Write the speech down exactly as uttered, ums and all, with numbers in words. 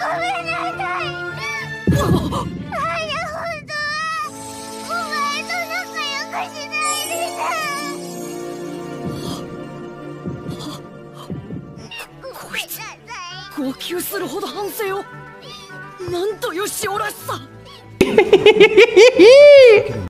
めんなさい。あや、本当はお前と仲良くしないでさ。 こいつ号泣するほど反省を。なんというしおらしさ。